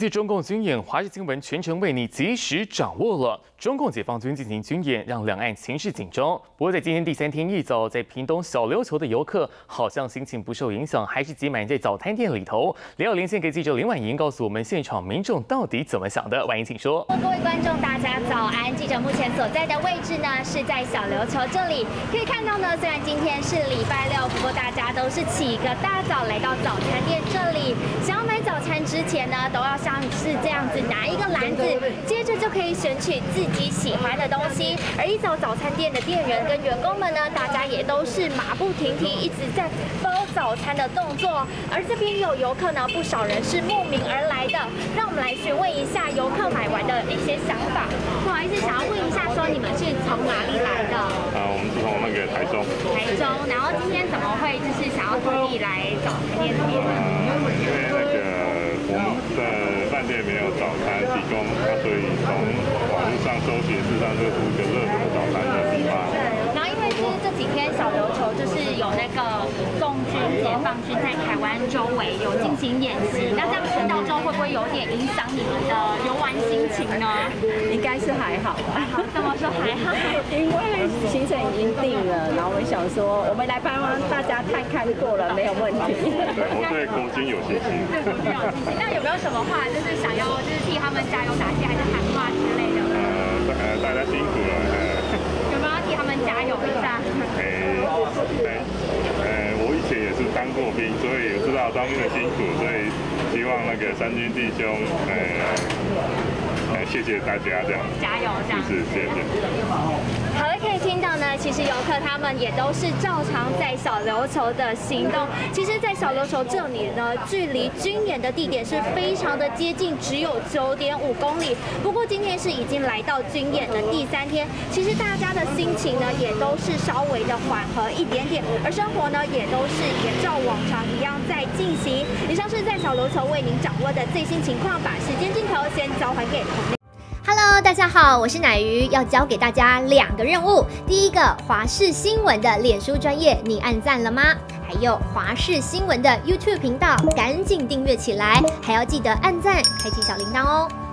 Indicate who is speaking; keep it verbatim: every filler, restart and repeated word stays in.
Speaker 1: 次中共军演，华视新闻全程为你及时掌握了。中共解放军进行军演，让两岸情势紧张。不过在今天第三天一早，在屏东小琉球的游客好像心情不受影响，还是挤满在早餐店里头。连友连线给记者林婉莹，告诉我们现场民众到底怎么想的。婉莹，请说。
Speaker 2: 各位观众，大家早安！记者目前所在的位置呢，是在小琉球这里。可以看到呢，虽然今天是礼拜六，不过大家都是起一个大早来到早餐店这里，想要买早餐之前呢，都要像是这样子拿一个篮子，接着就可以选取自己喜欢的东西。而一早早餐店的店员跟员工们呢，大家也都是马不停蹄，一直在包早餐的动作。而这边有游客呢，不少人是慕名而来的。让我们来询问一下游客买完的一些想法。不好意思，想要问一下，说你们是从哪里来的？
Speaker 3: 啊，我们是从那个台中。
Speaker 2: 台中，然后今天怎么会就是想要特地来早餐店这边？
Speaker 3: 呃，因为那个我们的饭店没有早餐提供，那所以从网络上搜寻，事实上就是一个热门的早餐的地方。
Speaker 2: 然后因为就是这几天小琉球就是有那个共军解放军在台湾周围有进行演习，那这样听到之后会不会有点影响你们的游玩心情呢？
Speaker 4: 应该是还好吧。
Speaker 2: 怎么说还好？
Speaker 4: 因为行程已经定了，然后我们想说，我们来帮大家看看过了，没有问题。
Speaker 3: 对，我对国军有信心。
Speaker 2: 对国军有信心。那有没有什么话，就是想要就是替他们加油打气，还是喊话之类的？
Speaker 3: 呃，呃，大家辛苦了。
Speaker 2: 有没有要替他们加油一下？
Speaker 3: 哎，哎，呃，我以前也是当过兵，所以也知道当兵的辛苦，所以希望那个三军弟兄，呃，呃，谢谢大家这样。
Speaker 2: 加油，这样。
Speaker 3: 是，谢谢。
Speaker 2: 好了，可以听到呢，其实游客他们也都是照常在小琉球的行动。其实，在小琉球这里呢，距离军演的地点是非常的接近，只有九点五公里。不过今天是已经来到军演的第三天，其实大家的心情呢，也都是稍微的缓和一点点，而生活呢，也都是也照往常一样在进行。以上是在小琉球为您掌握的最新情况，把时间镜头先交还给同类。Hello， 大家好，我是乃瑜，要教给大家两个任务。第一个，华视新闻的脸书专页，你按赞了吗？还有华视新闻的 YouTube 频道，赶紧订阅起来，还要记得按赞，开启小铃铛哦。